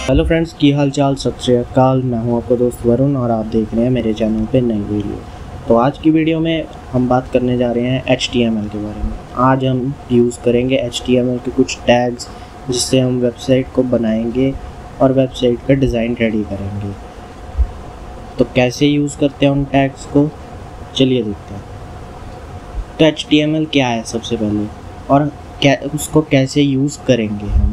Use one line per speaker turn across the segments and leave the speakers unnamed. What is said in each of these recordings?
Hello friends, की हाल चाल, सत श्री अकाल। मैं हूं आपका दोस्त वरुण और आप देख रहे हैं मेरे चैनल पे नई वीडियो। तो आज की वीडियो में हम बात करने जा रहे हैं HTML के बारे में। आज हम यूज़ करेंगे HTML के कुछ टैग्स जिससे हम वेबसाइट को बनाएंगे और वेबसाइट का डिज़ाइन रेडी करेंगे। तो कैसे यूज़ करते हैं उन टैग्स को, चलिए देखते हैं। तो HTML क्या है सबसे पहले, और उसको कैसे यूज़ करेंगे हम।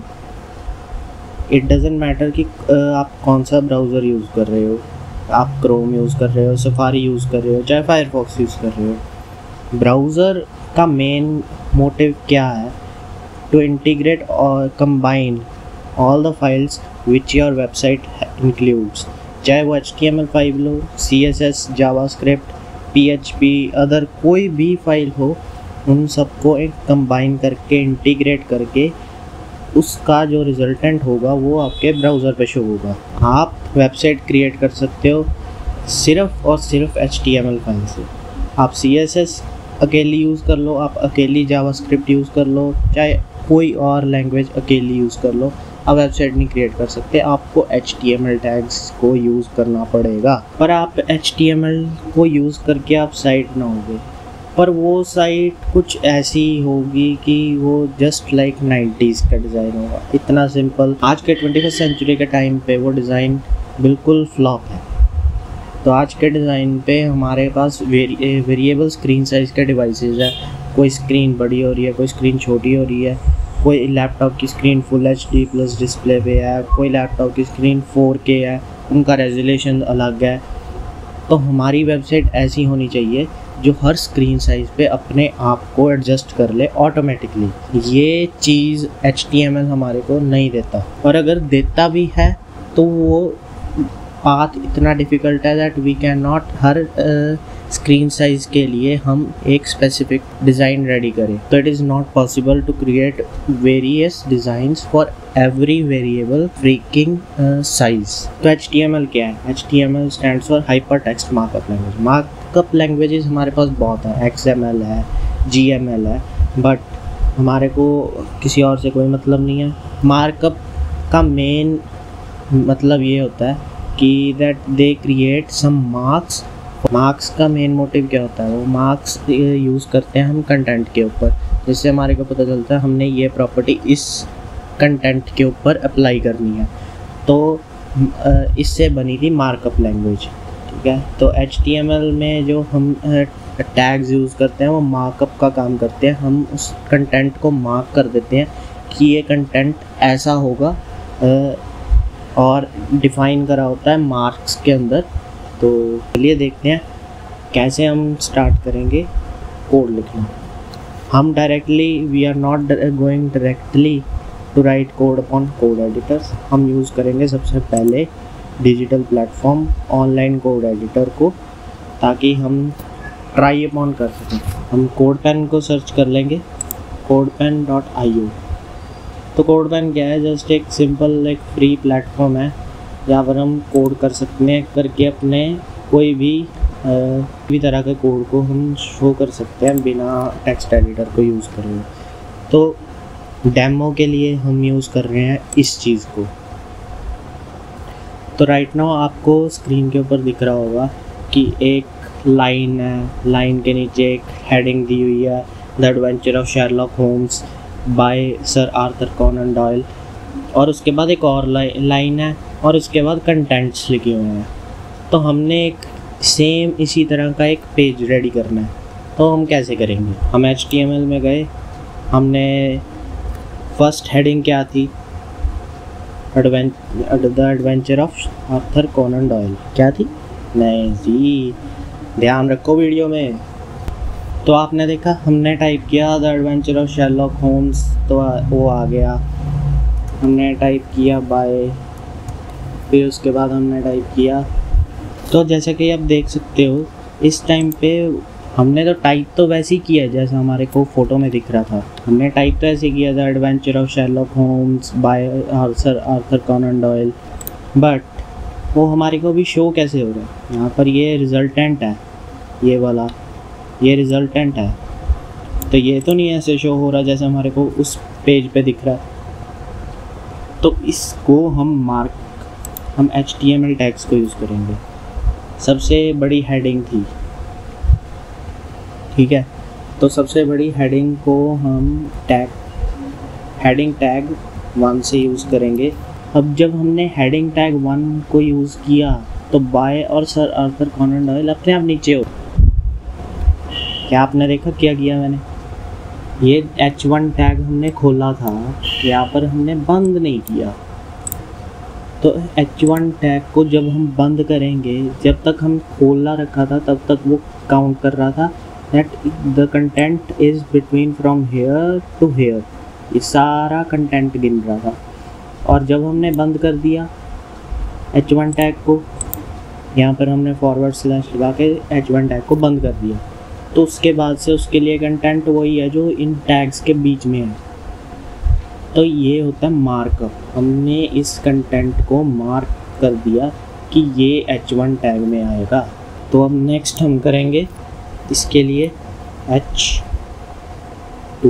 इट डजेंट मैटर कि आप कौन सा ब्राउज़र यूज़ कर रहे हो, आप क्रोम यूज़ कर रहे हो, सफारी यूज़ कर रहे हो, चाहे फायरफॉक्स यूज़ कर रहे हो। ब्राउज़र का मेन मोटिव क्या है? टू इंटीग्रेट और combine all the files which your website includes. चाहे वो HTML5 लो, CSS, जावास्क्रिप्ट, PHP, अदर कोई भी फाइल हो, उन सबको एक कंबाइन करके इंटीग्रेट करके उसका जो रिजल्टेंट होगा वो आपके ब्राउज़र पे शो होगा। आप वेबसाइट क्रिएट कर सकते हो सिर्फ और सिर्फ HTML फाइल से। आप CSS अकेली यूज़ कर लो, आप अकेली जावास्क्रिप्ट यूज़ कर लो, चाहे कोई और लैंग्वेज अकेली यूज़ कर लो, आप वेबसाइट नहीं क्रिएट कर सकते। आपको HTML टैग्स को यूज़ करना पड़ेगा। पर आप HTML को यूज़ करके आप साइट बनाओगे, पर वो साइट कुछ ऐसी होगी कि वो जस्ट लाइक 90s का डिज़ाइन होगा, इतना सिंपल। आज के 21st सेंचुरी के टाइम पे वो डिज़ाइन बिल्कुल फ्लॉप है। तो आज के डिज़ाइन पे हमारे पास वेरिएबल स्क्रीन साइज़ के डिवाइसेस है। कोई स्क्रीन बड़ी हो रही है, कोई स्क्रीन छोटी हो रही है, कोई लैपटॉप की screen full HD plus display पे है, कोई लैपटॉप की स्क्रीन 4K है, उनका रेजोल्यूशन अलग है। तो हमारी वेबसाइट ऐसी होनी चाहिए जो हर स्क्रीन साइज़ पे अपने आप को एडजस्ट कर ले ऑटोमेटिकली। ये चीज़ HTML हमारे को नहीं देता, और अगर देता भी है तो वो पाथ इतना डिफ़िकल्ट है दैट वी कैन नॉट हर स्क्रीन साइज़ के लिए हम एक स्पेसिफिक डिज़ाइन रेडी करें। तो it is not possible to create various designs for every variable freaking size. तो HTML क्या है? HTML stands for hyper text markup language. Markup languages हमारे पास बहुत है, XML है, GML है, बट हमारे को किसी और से कोई मतलब नहीं है। मार्कअप का मेन मतलब ये होता है कि that they create some marks. Marks का मेन मोटिव क्या होता है? वो मार्क्स यूज़ करते हैं हम कंटेंट के ऊपर, जिससे हमारे को पता चलता है हमने ये प्रॉपर्टी इस कंटेंट के ऊपर अप्लाई करनी है। तो इससे बनी थी मार्कअप लैंग्वेज, ठीक है। तो HTML में जो हम टैग्स यूज़ करते हैं वो मार्कअप का काम करते हैं। हम उस कंटेंट को मार्क कर देते हैं कि ये कंटेंट ऐसा होगा, और डिफ़ाइन करा होता है मार्क्स के अंदर। तो चलिए देखते हैं कैसे हम स्टार्ट करेंगे कोड लिखना। हम we are not going directly to write code upon code editors. हम यूज़ करेंगे सबसे पहले digital platform online code editor को, ताकि हम ट्राई अपॉन कर सकें। हम CodePen को सर्च कर लेंगे, codepen.io। तो CodePen क्या है? जस्ट एक सिंपल एक फ्री प्लेटफॉर्म है जहाँ पर हम कोड कर सकते हैं, करके अपने कोई भी तरह के कोड को हम शो कर सकते हैं बिना टेक्स्ट एडिटर को यूज़ कर रहे। तो डेमो के लिए हम यूज़ कर रहे हैं इस चीज़ को। तो राइट नाउ आपको स्क्रीन के ऊपर दिख रहा होगा कि एक लाइन है, लाइन के नीचे एक हेडिंग दी हुई है, the adventure of Sherlock Holmes by sir Arthur Conan Doyle, और उसके बाद एक और लाइन है, और उसके बाद कंटेंट्स लिखे हुए हैं। तो हमने एक सेम इसी तरह का एक पेज रेडी करना है। तो हम कैसे करेंगे? हम HTML में गए, हमने फर्स्ट हेडिंग क्या थी? The adventure of Arthur Conan Doyle. क्या थी? नहीं जी, ध्यान रखो वीडियो में। तो आपने देखा, हमने टाइप किया the adventure of Sherlock Holmes, तो वो आ गया। हमने टाइप किया बाय, फिर उसके बाद हमने टाइप किया। तो जैसे कि आप देख सकते हो इस टाइम पे हमने तो टाइप तो वैसे ही किया जैसा हमारे को फ़ोटो में दिख रहा था। हमने टाइप तो ऐसे किया the adventure of Sherlock Holmes by sir Arthur Conan Doyle, but वो हमारे को भी शो कैसे हो रहा है? यहाँ पर ये रिज़ल्टेंट है, ये वाला ये रिज़ल्टेंट है। तो ये तो नहीं ऐसे शो हो रहा जैसे हमारे को उस पेज पे दिख रहा है। तो इसको हम हम HTML टैग्स को यूज़ करेंगे। सबसे बड़ी हेडिंग थी, ठीक है, तो सबसे बड़ी हेडिंग को हम हेडिंग टैग 1 से यूज़ करेंगे। अब जब हमने हेडिंग टैग 1 को यूज़ किया तो बाय और सर आर्थर कॉनन डॉयल अपने आप नीचे हो। क्या आपने देखा क्या किया मैंने? ये H1 टैग हमने खोला था, यहाँ पर हमने बंद नहीं किया। तो H1 टैग को जब हम बंद करेंगे, जब तक हम खोला रखा था तब तक वो काउंट कर रहा था that the content is between from here to here, ये सारा कंटेंट गिन रहा था। और जब हमने बंद कर दिया H1 टैग को, यहाँ पर हमने फॉरवर्ड स्लैश लगा के H1 टैग को बंद कर दिया, तो उसके बाद से उसके लिए कंटेंट वही है जो इन टैग्स के बीच में है। तो ये होता है मार्कअप। हमने इस कंटेंट को मार्क कर दिया कि ये H1 टैग में आएगा। तो अब नेक्स्ट हम करेंगे इसके लिए H2,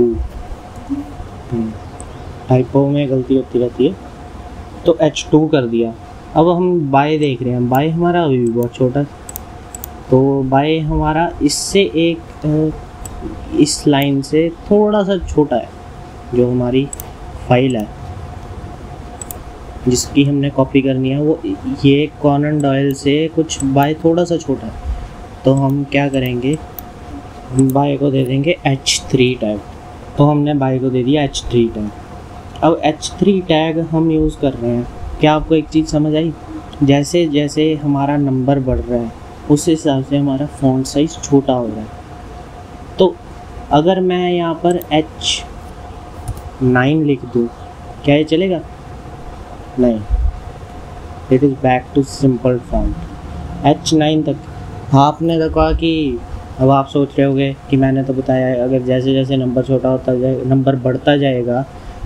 टाइपो में गलती होती रहती है, तो H2 कर दिया। अब हम बाय देख रहे हैं, बाय हमारा अभी भी बहुत छोटा है, तो बाय हमारा इससे एक इस लाइन से थोड़ा सा छोटा है, जो हमारी फाइल है जिसकी हमने कॉपी करनी है, वो ये कॉनन डॉयल से कुछ बाय थोड़ा सा छोटा है। तो हम क्या करेंगे, हम बाय को दे देंगे H3 टैग। तो हमने बाय को दे दिया H3 टैग। अब H3 टैग हम यूज़ कर रहे हैं। क्या आपको एक चीज़ समझ आई? जैसे जैसे हमारा नंबर बढ़ रहा है उस हिसाब से हमारा फ़ॉन्ट साइज़ छोटा हो रहा है। तो अगर मैं यहाँ पर H9 लिख दूँ, क्या ये चलेगा? नहीं, it is back to simple font H9 तक। आपने तो कहा कि अब आप सोच रहे होगे कि मैंने तो बताया है अगर जैसे जैसे नंबर छोटा होता जाए, नंबर बढ़ता जाएगा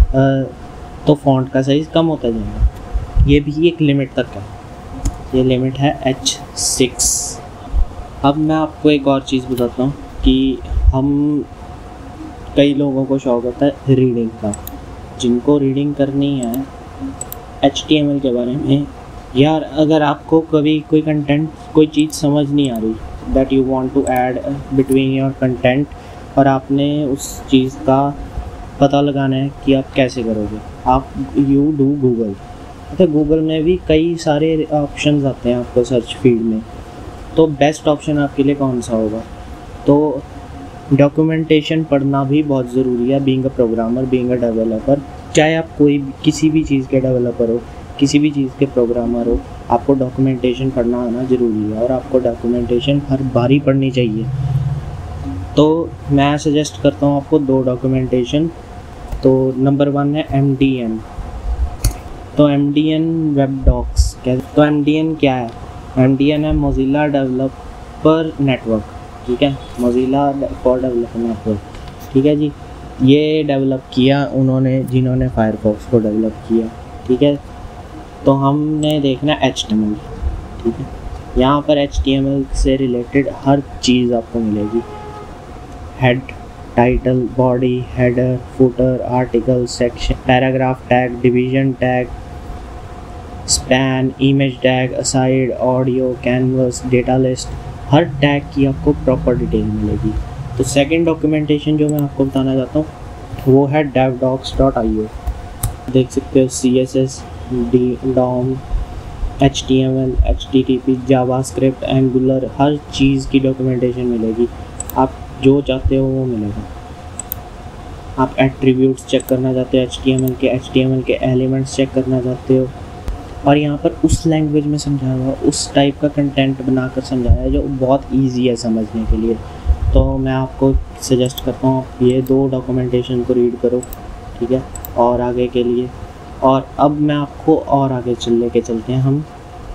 तो फ़ॉन्ट का साइज़ कम होता जाएगा। ये भी एक लिमिट तक है, ये लिमिट है H6। अब मैं आपको एक और चीज़ बताता हूँ कि हम कई लोगों को शौक़ होता है रीडिंग का, जिनको रीडिंग करनी है HTML के बारे में। यार अगर आपको कभी कोई कंटेंट, कोई चीज़ समझ नहीं आ रही, that you want to add between your content, और आपने उस चीज़ का पता लगाना है कि आप कैसे करोगे, आप यू डू गूगल। तो गूगल में भी कई सारे ऑप्शंस आते हैं आपको सर्च फील्ड में, तो बेस्ट ऑप्शन आपके लिए कौन सा होगा? तो डॉक्यूमेंटेशन पढ़ना भी बहुत ज़रूरी है, being a programmer, being a developer. चाहे आप कोई किसी भी चीज़ के डेवलपर हो, किसी भी चीज़ के प्रोग्रामर हो, आपको डॉक्यूमेंटेशन पढ़ना आना ज़रूरी है, और आपको डॉक्यूमेंटेशन हर बारी पढ़नी चाहिए। तो मैं सजेस्ट करता हूँ आपको 2 डॉक्यूमेंटेशन। तो नंबर 1 है MDN। तो MDN वेब डॉक्स क्या? तो MDN क्या है? MDN है मोज़िला डेवलपर नेटवर्क, ठीक है, मोज़िला फॉर डेवलपर नेटवर्क, ठीक है जी। ये डेवलप किया उन्होंने जिन्होंने फायरफॉक्स को डेवलप किया, ठीक है। तो हमने देखना HTML, ठीक है। यहाँ पर HTML से रिलेटेड हर चीज़ आपको मिलेगी, head, title, body, header, footer, article, section, paragraph tag, division tag, span, image tag, aside, audio, canvas, data list, हर टैग की आपको प्रॉपर डिटेल मिलेगी। तो सेकंड डॉक्यूमेंटेशन जो मैं आपको बताना चाहता हूँ वो है devdocs.io। देख सकते हो CSS, DOM, HTML, HTTP, JavaScript, Angular, हर चीज़ की डॉक्यूमेंटेशन मिलेगी। आप जो चाहते हो वो मिलेगा। आप एट्रीब्यूट्स चेक करना चाहते हो HTML के एलिमेंट्स चेक करना चाहते हो, और यहाँ पर उस लैंग्वेज में समझाया हुआ, उस टाइप का कंटेंट बनाकर समझाया है जो बहुत ईजी है समझने के लिए। तो मैं आपको सजेस्ट करता हूँ आप ये 2 डॉक्यूमेंटेशन को रीड करो, ठीक है, और आगे के लिए। और अब मैं आपको और आगे लेके चलते हैं हम।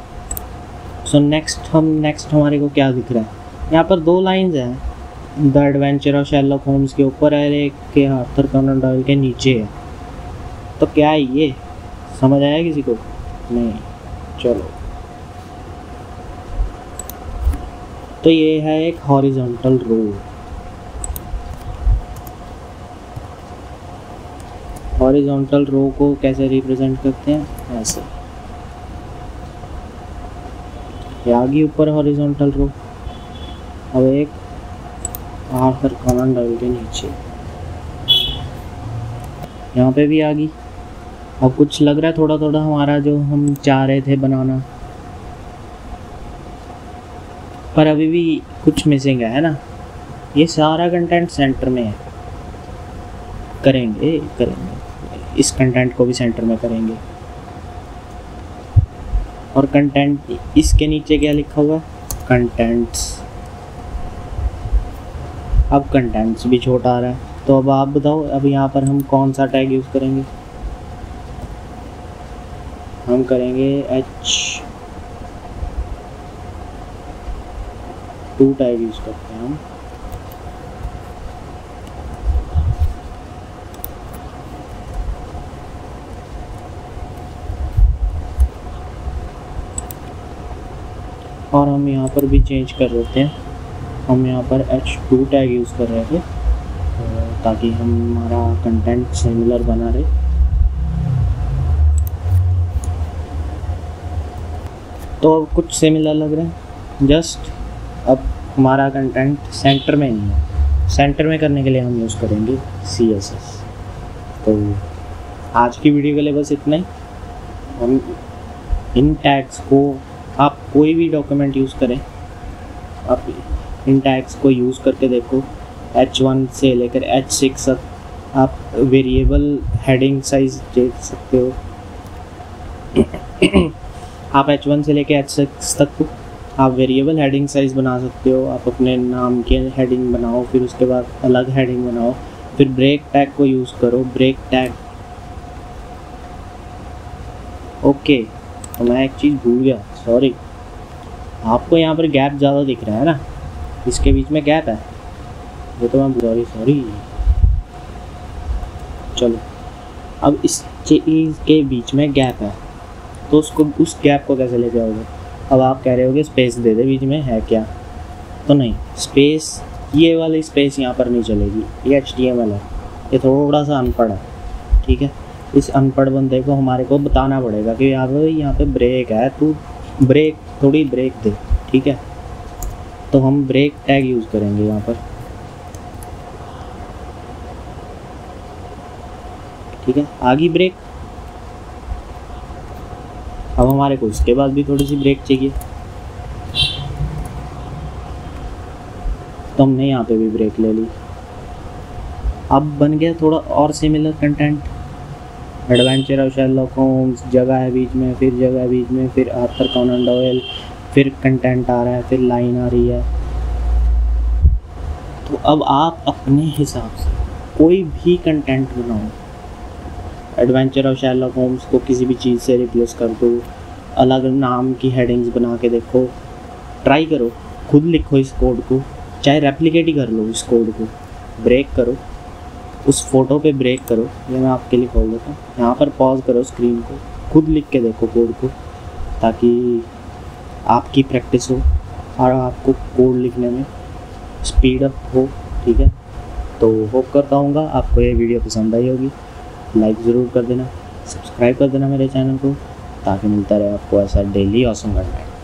सो नेक्स्ट हमारे को क्या दिख रहा है? यहाँ पर 2 लाइंस हैं, the adventure of Sherlock Holmes के ऊपर है, एक के आर्थर कॉनन डॉयल के नीचे है। तो क्या है ये? समझ आया किसी को? नहीं, चलो। तो ये है एक हॉरिजॉन्टल रो। हॉरिजॉन्टल रो को कैसे रिप्रेजेंट करते हैं? ऐसे। ये आ गई ऊपर हॉरिजॉन्टल रो। अब एक आखिर कॉलम डाल के नीचे यहाँ पे भी आ गई। अब कुछ लग रहा है थोड़ा थोड़ा हमारा जो हम चाह रहे थे बनाना, पर अभी भी कुछ मिसिंग है ना। ये सारा कंटेंट सेंटर में है, करेंगे इस कंटेंट को भी सेंटर में करेंगे। और कंटेंट इसके नीचे क्या लिखा हुआ, कंटेंट्स। अब कंटेंट्स भी छोटा आ रहा है, तो अब आप बताओ अब यहाँ पर हम कौन सा टैग यूज़ करेंगे। हम करेंगे H2 टैग यूज़ करते हैं हम। और हम यहाँ पर भी चेंज कर देते हैं। हम यहाँ पर H2 टैग यूज़ कर रहे थे ताकि हमारा कंटेंट सिमिलर बना रहे। तो अब कुछ सिमिलर लग रहे हैं, जस्ट अब हमारा कंटेंट सेंटर में नहीं है। सेंटर में करने के लिए हम यूज़ करेंगे CSS। तो आज की वीडियो के लिए बस इतना ही। हम इन टैग्स को, आप कोई भी डॉक्यूमेंट यूज़ करें, आप इन टैग्स को यूज़ करके देखो। H1 से लेकर H6 तक आप वेरिएबल हेडिंग साइज देख सकते हो। आप H1 से लेकर H6 तक आप वेरिएबल हेडिंग साइज बना सकते हो। आप अपने नाम के हेडिंग बनाओ, फिर उसके बाद अलग हेडिंग बनाओ, फिर ब्रेक टैग को यूज़ करो, ब्रेक टैग। ओके, तो मैं एक चीज़ भूल गया, सॉरी। आपको यहाँ पर गैप ज़्यादा दिख रहा है ना, इसके बीच में गैप है, ये तो मैं सॉरी। चलो, अब इस चीज़ के बीच में गैप है, तो उसको, उस गैप को कैसे लेके आओगे। अब आप कह रहे होगे स्पेस दे दे बीच में, है क्या? तो नहीं, स्पेस, ये वाली स्पेस यहाँ पर नहीं चलेगी। ये HTML है, ये थोड़ा सा अनपढ़ है, ठीक है। इस अनपढ़ बंदे को हमारे को बताना पड़ेगा कि यहाँ पे ब्रेक है, तू ब्रेक, थोड़ी ब्रेक दे, ठीक है। तो हम ब्रेक टैग यूज़ करेंगे यहाँ पर, ठीक है। आगे ब्रेक। अब हमारे को इसके बाद भी थोड़ी सी ब्रेक चाहिए, तो हमने यहाँ पे भी ब्रेक ले ली। अब बन गया थोड़ा और similar content. Adventure of Sherlock Holmes, जगह है बीच में, फिर जगह है बीच में, फिर आर्थर कॉनन डॉयल, फिर कंटेंट आ रहा है, फिर लाइन आ रही है। तो अब आप अपने हिसाब से कोई भी कंटेंट बनाओ। एडवेंचर ऑफ शेरलॉक होम्स को किसी भी चीज़ से रिप्लेस कर दो, अलग नाम की हेडिंग्स बना के देखो, ट्राई करो, खुद लिखो इस कोड को, चाहे रेप्लिकेट ही कर लो इस कोड को, ब्रेक करो, उस फोटो पे ब्रेक करो। ये मैं आपके लिए खोल देता हूँ, यहाँ पर पॉज करो स्क्रीन को, खुद लिख के देखो कोड को, ताकि आपकी प्रैक्टिस हो और आपको कोड लिखने में स्पीड अप हो, ठीक है। तो होप करता हूँ आपको ये वीडियो पसंद आई होगी। लाइक ज़रूर कर देना, सब्सक्राइब कर देना मेरे चैनल को, ताकि मिलता रहे आपको ऐसा डेली ऑसम कंटेंट।